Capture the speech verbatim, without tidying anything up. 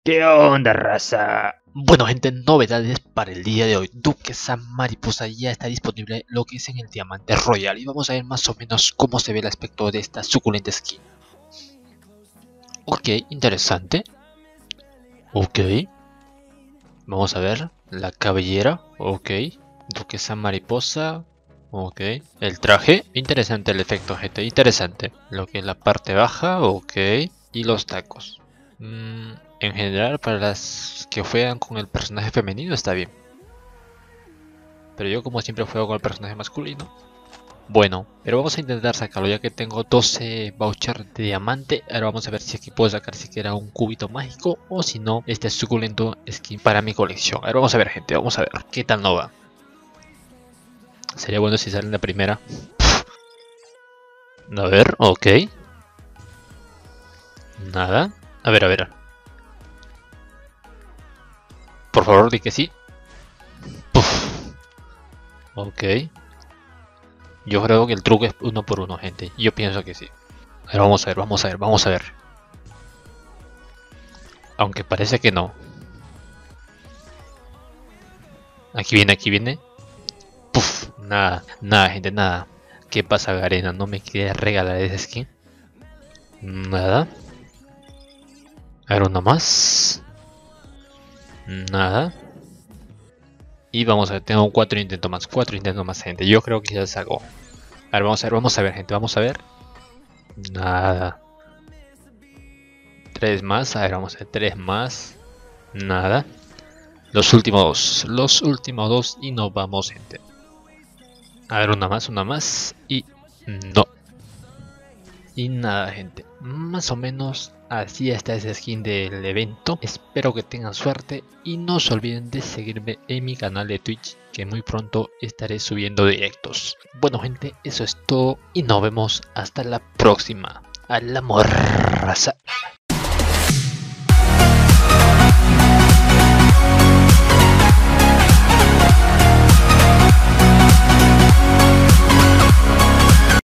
¿Qué onda, raza? Bueno gente, novedades para el día de hoy. Duquesa Mariposa ya está disponible lo que es en el Diamante Royal. Y vamos a ver más o menos cómo se ve el aspecto de esta suculenta skin. Ok, interesante. Ok. Vamos a ver la cabellera. Ok. Duquesa Mariposa. Ok. El traje. Interesante el efecto, gente. Interesante. Lo que es la parte baja. Ok. Y los tacos. Mm, en general, para las que juegan con el personaje femenino está bien. Pero yo como siempre juego con el personaje masculino. Bueno, pero vamos a intentar sacarlo ya que tengo doce vouchers de diamante. Ahora vamos a ver si aquí puedo sacar siquiera un cubito mágico. O si no, este suculento skin para mi colección. Ahora vamos a ver, gente, vamos a ver qué tal no va. Sería bueno si sale en la primera. A ver, ok. Nada. A ver, a ver. Por favor, di que sí. Puf. Ok. Yo creo que el truco es uno por uno, gente. Yo pienso que sí. A ver, vamos a ver, vamos a ver, vamos a ver. Aunque parece que no. Aquí viene, aquí viene. Puf, nada, nada, gente, nada. ¿Qué pasa, Garena? ¿No me quieres regalar ese skin? Nada. A ver, uno más. Nada. Y vamos a ver, tengo cuatro intentos más, cuatro intentos más, gente. Yo creo que ya se hago. A ver, vamos a ver, vamos a ver, gente, vamos a ver. Nada. Tres más, a ver, vamos a ver, tres más. Nada. Los últimos dos, los últimos dos y nos vamos, gente. A ver, una más, una más y no. Y nada, gente, más o menos así está ese skin del evento. Espero que tengan suerte y no se olviden de seguirme en mi canal de Twitch, que muy pronto estaré subiendo directos. Bueno, gente, eso es todo y nos vemos hasta la próxima. A la morraza.